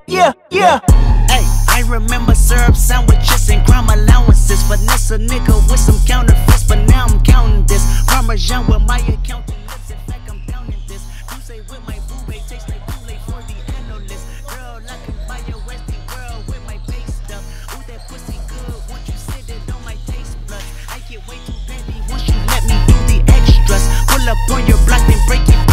yeah. Hey, I remember syrup sandwiches and crime allowances. Finesse a nigga with some counterfeits, but now I'm counting this. Parmesan with my accountant lips, in fact I'm counting this. You say with my boo babe, tastes like Kool-Aid for the analyst. Girl, I can buy your Westie world with my base stuff. Ooh, that pussy good, once you sit it on my taste buds. I get way too petty once you let me do the extras. Pull up on your block and break it